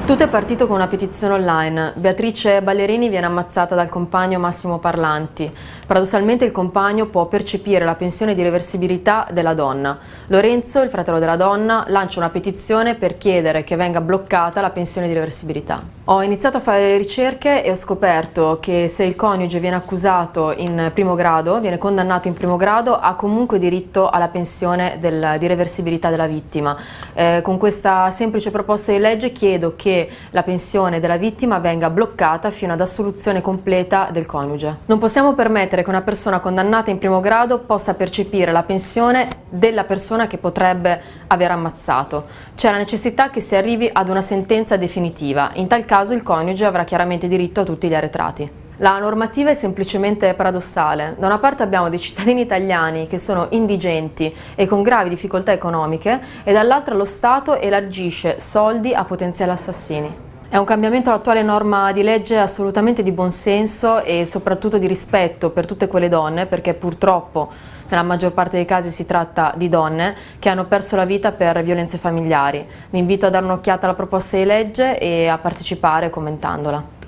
Tutto è partito con una petizione online. Beatrice Ballerini viene ammazzata dal compagno Massimo Parlanti. Paradossalmente il compagno può percepire la pensione di reversibilità della donna. Lorenzo, il fratello della donna, lancia una petizione per chiedere che venga bloccata la pensione di reversibilità. Ho iniziato a fare delle ricerche e ho scoperto che se il coniuge viene accusato in primo grado, viene condannato in primo grado, ha comunque diritto alla pensione di reversibilità della vittima. Con questa semplice proposta di legge chiedo che la pensione della vittima venga bloccata fino ad assoluzione completa del coniuge. Non possiamo permettere che una persona condannata in primo grado possa percepire la pensione della persona che potrebbe aver ammazzato. C'è la necessità che si arrivi ad una sentenza definitiva. In tal caso il coniuge avrà chiaramente diritto a tutti gli arretrati. La normativa è semplicemente paradossale. Da una parte abbiamo dei cittadini italiani che sono indigenti e con gravi difficoltà economiche e dall'altra lo Stato elargisce soldi a potenziali assassini. È un cambiamento all'attuale norma di legge assolutamente di buonsenso e soprattutto di rispetto per tutte quelle donne, perché purtroppo nella maggior parte dei casi si tratta di donne che hanno perso la vita per violenze familiari. Vi invito a dare un'occhiata alla proposta di legge e a partecipare commentandola.